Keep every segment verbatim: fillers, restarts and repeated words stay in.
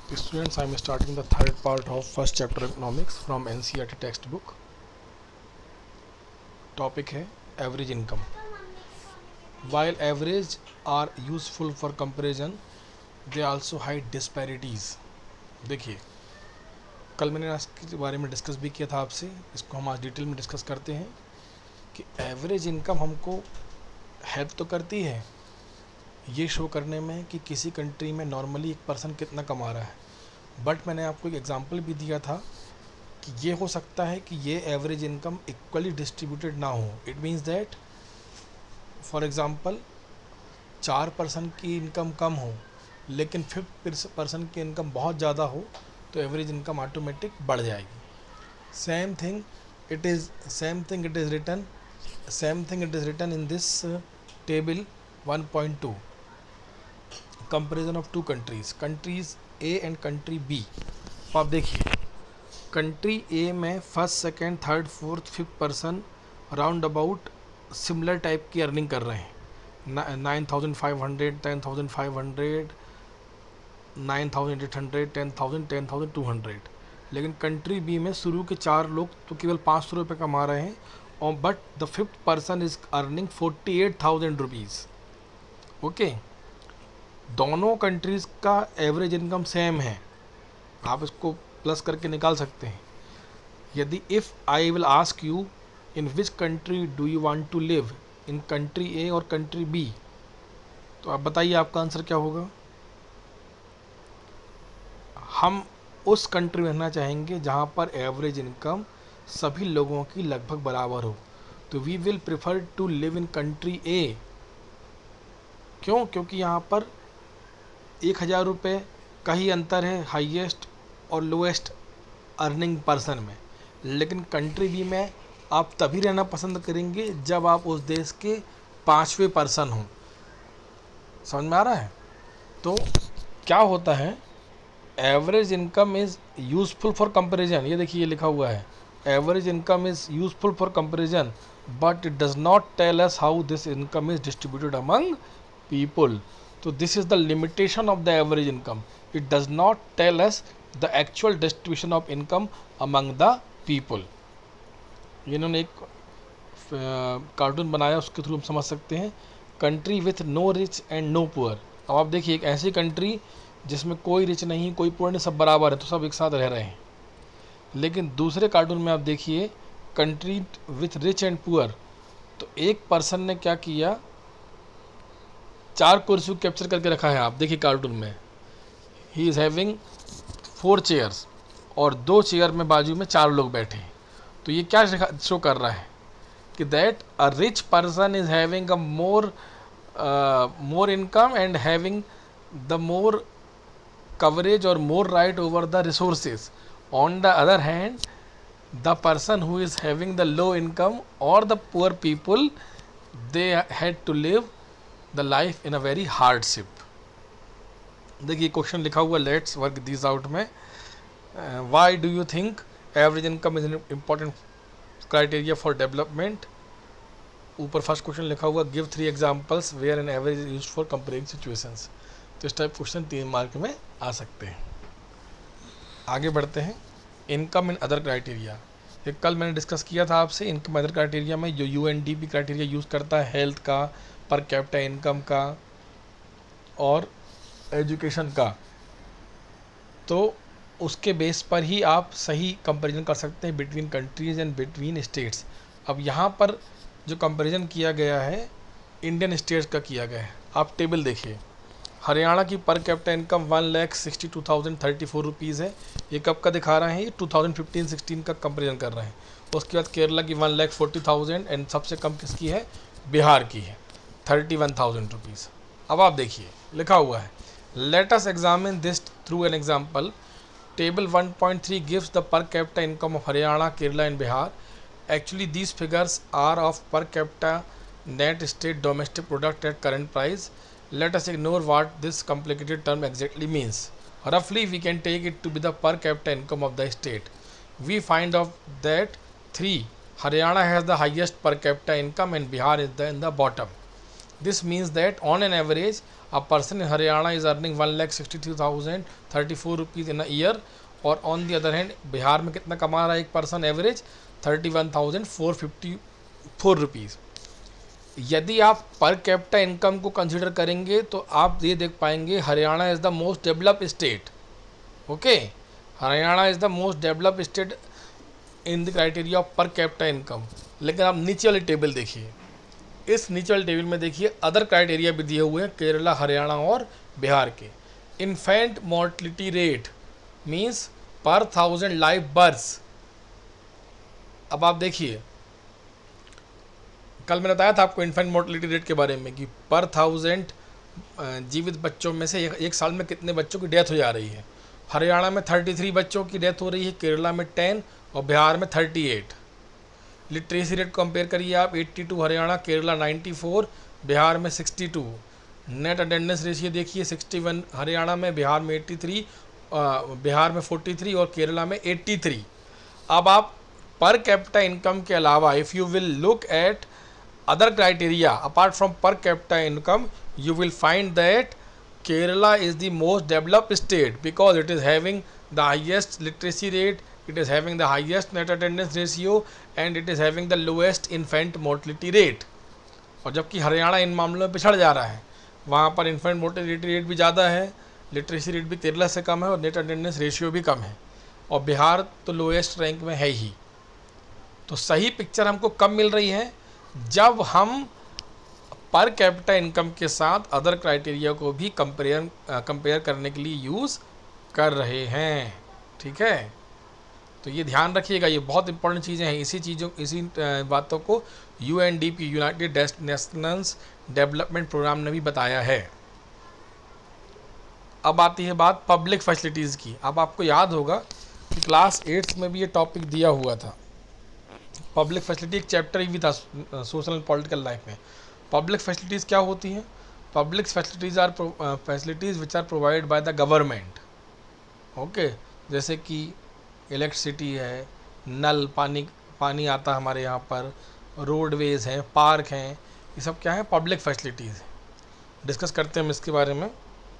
Students, I am starting the third part of first chapter economics from N C E R T textbook. Topic है average income. While average are useful for comparison, they also hide disparities. देखिए, कल मैंने इसके बारे में discuss भी किया था आपसे, इसको हम आज डिटेल में डिस्कस करते हैं कि एवरेज इनकम हमको हेल्प तो करती है ये शो करने में कि किसी कंट्री में नॉर्मली एक पर्सन कितना कमा रहा है, बट मैंने आपको एक एग्जांपल भी दिया था कि ये हो सकता है कि ये एवरेज इनकम इक्वली डिस्ट्रीब्यूटेड ना हो. It means that for example चार पर्सन की इनकम कम हो लेकिन फिफ्थ पर्सन की इनकम बहुत ज़्यादा हो तो एवरेज इनकम ऑटोमेटिक बढ़ जाएगी. Same thing it is same thing it is written same thing it is written in this table one point two. Comparison of two countries, countries a and country b. तो आप देखिए, country a में first second third fourth fifth person round about similar type की earning कर रहे हैं. Nine thousand five hundred ten thousand five hundred nine thousand eight hundred ten thousand ten thousand to hundred. लेकिन country b में शुरू के चार लोग तो केवल पाँच सौ रुपये कमा रहे हैं और but the fifth person is earning forty eight thousand rupees. Okay, दोनों कंट्रीज़ का एवरेज इनकम सेम है, आप इसको प्लस करके निकाल सकते हैं. यदि if I will ask you in which country do you want to live, in country a और कंट्री बी, तो आप बताइए आपका आंसर क्या होगा. हम उस कंट्री में रहना चाहेंगे जहाँ पर एवरेज इनकम सभी लोगों की लगभग बराबर हो, तो we will prefer to live in country a. क्यों? क्योंकि यहाँ पर एक हज़ार रुपये का ही अंतर है हाईएस्ट और लोएस्ट अर्निंग पर्सन में. लेकिन कंट्री बी में आप तभी रहना पसंद करेंगे जब आप उस देश के पाँचवें पर्सन हों. समझ में आ रहा है? तो क्या होता है, average income is useful for comparison. ये देखिए, ये लिखा हुआ है average income is useful for comparison but it does not tell us how this income is distributed among people. So this is the limitation of the average income. It does not tell us the actual distribution of income among the people. इन्होंने एक cartoon बनाया, उसके through हम समझ सकते हैं. Country with no rich and no poor. अब आप देखिए, एक ऐसी कंट्री जिसमें कोई रिच नहीं कोई पुअर नहीं, सब बराबर है, तो सब एक साथ रह रहे हैं. लेकिन दूसरे कार्टून में आप देखिए, country with rich and poor, तो एक पर्सन ने क्या किया, चार कुर्सी कैप्चर करके रखा है. आप देखिए कार्टून में, he is having four chairs और दो चेयर में बाजू में चार लोग बैठे हैं. तो ये क्या शो कर रहा है कि that a rich person is having a more more income and having the more coverage और more right over the resources. On the other hand, the person who is having the low income और the poor people, they had to live the life in a very hardship. देखिए question लिखा हुआ, let's work this out में. Why do you think average income is an important criteria for development. ऊपर first question लिखा हुआ, give three examples where an average is used for comparing situations. तो इस type question तीन mark में आ सकते हैं. आगे बढ़ते हैं. Income in other criteria. ये कल मैंने डिस्कस किया था आपसे. इनकम अदर क्राइटेरिया में जो U N D P criteria use करता है, हेल्थ का, पर कैपिटा इनकम का और एजुकेशन का, तो उसके बेस पर ही आप सही कंपैरिजन कर सकते हैं between countries and between states. अब यहाँ पर जो कंपैरिजन किया गया है इंडियन स्टेट्स का किया गया है. आप टेबल देखिए, हरियाणा की per capita income one lakh sixty two thousand thirty four rupees है. ये कब का दिखा रहे हैं, ये टू थाउजेंड फिफ्टीन सिक्सटीन का कंपैरिजन कर रहे हैं. उसके बाद केरला की one lakh forty thousand and सबसे कम किसकी है, बिहार की है, थर्टी वन थाउजेंड रुपीज़. अब आप देखिए, लिखा हुआ है, let us examine this through an example. Table one point three gives the per capita income of Haryana, Kerala and Bihar. Actually these figures are of per capita net state domestic product at current price. Let us ignore what this complicated term exactly means. Roughly, we can take it to be the per capita income of the state. We find out that three, Haryana has the highest per capita income and Bihar is the in the bottom. This means that on an average, a person in Haryana is earning one lakh sixty-three thousand thirty-four rupees in a year, और on the other hand Bihar में कितना कमा रहा है एक person average thirty one thousand four fifty four rupees. यदि आप पर कैपिटा इनकम को कंसिडर करेंगे तो आप ये देख पाएंगे Haryana is the most developed state. Okay, Haryana is the most developed state in the criteria of per capita income. लेकिन आप नीचे वाली टेबल देखिए, इस नीचे वाली टेबल में देखिए अदर क्राइटेरिया भी दिए हुए हैं केरला, हरियाणा और बिहार के। Infant mortality rate means per thousand live births. अब आप देखिए, कल मैंने बताया था आपको इन्फेंट मोर्टलिटी रेट के बारे में कि पर थाउजेंड जीवित बच्चों में से एक, एक साल में कितने बच्चों की डेथ हो जा रही है। हरियाणा में तैंतीस बच्चों की डेथ हो रही है, केरला में टेन और बिहार में अड़तीस। लिटरेसी रेट कंपेयर करिए आप, बयासी हरियाणा, केरला चौरानवे, बिहार में बासठ। नेट अटेंडेंस रेशियो देखिए, इकसठ हरियाणा में, बिहार में तिरासी, बिहार में तैंतालीस और केरला में तिरासी। अब आप पर कैपिटा इनकम के अलावा if you will look at other criteria apart from per capita income, you will find that Kerala is the most developed state because it is having the highest literacy rate, it is having the highest net attendance ratio and it is having the lowest infant mortality rate। और जबकि हरियाणा इन मामलों में पिछड़ जा रहा है, वहाँ पर इन्फेंट मोर्टेलिटी रेट भी ज़्यादा है, लिटरेसी रेट भी केरला से कम है और नेट अटेंडेंस रेशियो भी कम है, और बिहार तो लोएस्ट रैंक में है ही। तो सही पिक्चर हमको कब मिल रही है? जब हम पर कैपिटा इनकम के साथ अदर क्राइटेरिया को भी कंपेयर कंपेयर करने के लिए यूज़ कर रहे हैं। ठीक है, तो ये ध्यान रखिएगा, ये बहुत इंपॉर्टेंट चीज़ें हैं। इसी चीज़ों इसी बातों को U N D P United Nations development programme ने भी बताया है। अब आती है बात पब्लिक फैसिलिटीज़ की। अब आपको याद होगा कि क्लास एट्थ में भी ये टॉपिक दिया हुआ था। पब्लिक फैसिलिटी एक चैप्टर ही भी था सोशल एंड पॉलिटिकल लाइफ में। पब्लिक फैसिलिटीज़ क्या होती हैं? Public facilities are facilities which are provide by the government. Okay, जैसे कि इलेक्ट्रिसिटी है, नल पानी पानी आता हमारे यहाँ पर, रोडवेज़ हैं, पार्क हैं, ये सब क्या है? Public facilities. डिस्कस करते हैं हम इसके बारे में।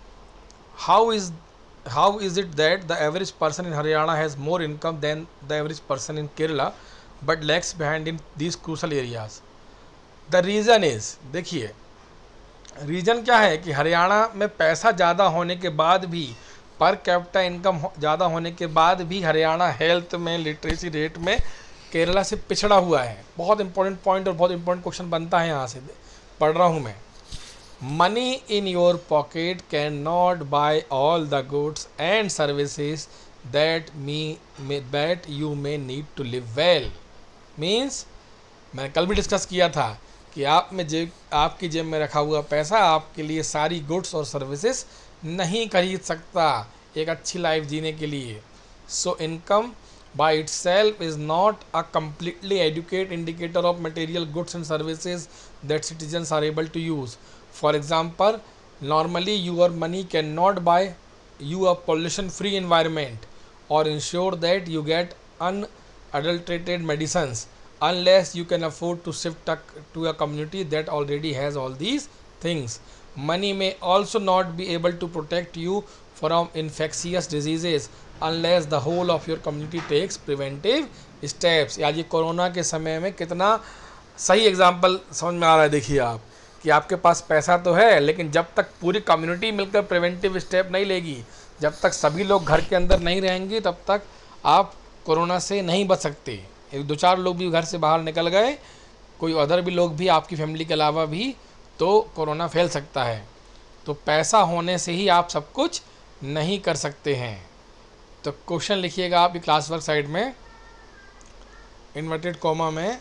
How is how is it that the average person in Haryana has more income than the average person in Kerala but lacks behind in these crucial areas? The reason is, देखिए reason क्या है कि हरियाणा में पैसा ज़्यादा होने के बाद भी, पर कैपिटा इनकम ज़्यादा होने के बाद भी हरियाणा हेल्थ में, लिटरेसी रेट में केरला से पिछड़ा हुआ है। बहुत इंपॉर्टेंट पॉइंट और बहुत इंपॉर्टेंट क्वेश्चन बनता है, यहाँ से पढ़ रहा हूँ मैं। Money in your pocket can not buy all the goods and services that me that you may need to live well. Means, मैंने कल भी डिस्कस किया था कि आप में जेब आपकी जेब में रखा हुआ पैसा आपके लिए सारी गुड्स और सर्विसेज नहीं खरीद सकता एक अच्छी लाइफ जीने के लिए। So income by itself is not a completely adequate indicator of material goods and services that citizens are able to use. For example, normally your money cannot buy you a pollution-free environment or ensure that you get unadulterated medicines unless you can afford to shift to a community that already has all these things. Money may also not be able to protect you from infectious diseases unless the whole of your community takes preventive steps. आज ये corona के समय में कितना सही example समझ में आ रहा है। देखिए आप कि आपके पास पैसा तो है, लेकिन जब तक पूरी कम्युनिटी मिलकर प्रिवेंटिव स्टेप नहीं लेगी, जब तक सभी लोग घर के अंदर नहीं रहेंगे, तब तक आप कोरोना से नहीं बच सकते। एक दो चार लोग भी घर से बाहर निकल गए, कोई अदर भी लोग भी आपकी फैमिली के अलावा भी, तो कोरोना फैल सकता है। तो पैसा होने से ही आप सब कुछ नहीं कर सकते हैं। तो क्वेश्चन लिखिएगा आप क्लास वर्क साइड में, इन्वर्टेड कॉमा में,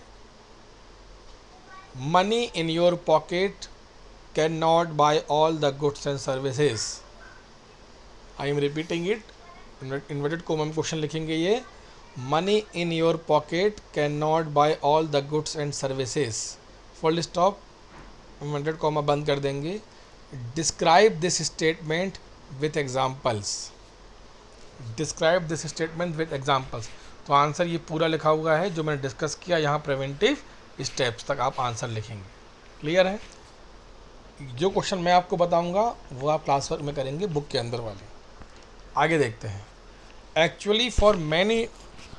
money in your pocket can not buy all the goods and services. I am repeating it, inverted comma में क्वेश्चन लिखेंगे ये, money in your pocket can not buy all the goods and services, full stop, inverted comma बंद कर देंगे। Describe this statement with examples, describe this statement with examples. तो answer ये पूरा लिखा हुआ है जो मैंने डिस्कस किया, यहाँ प्रिवेंटिव स्टेप्स तक आप आंसर लिखेंगे। क्लियर है? जो क्वेश्चन मैं आपको बताऊंगा वो आप क्लास वर्क में करेंगे, बुक के अंदर वाले। आगे देखते हैं। Actually for many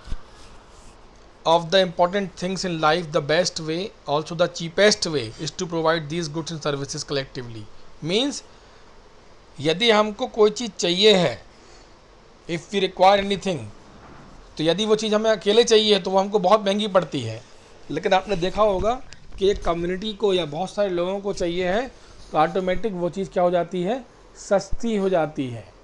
of the important things in life, the best way, also the cheapest way, is to provide these goods and services collectively. Means यदि हमको कोई चीज़ चाहिए है, if we require anything, तो यदि वो चीज़ हमें अकेले चाहिए तो वो हमको बहुत महंगी पड़ती है। लेकिन आपने देखा होगा कि एक कम्युनिटी को या बहुत सारे लोगों को चाहिए है तो ऑटोमेटिक वो चीज़ क्या हो जाती है, सस्ती हो जाती है।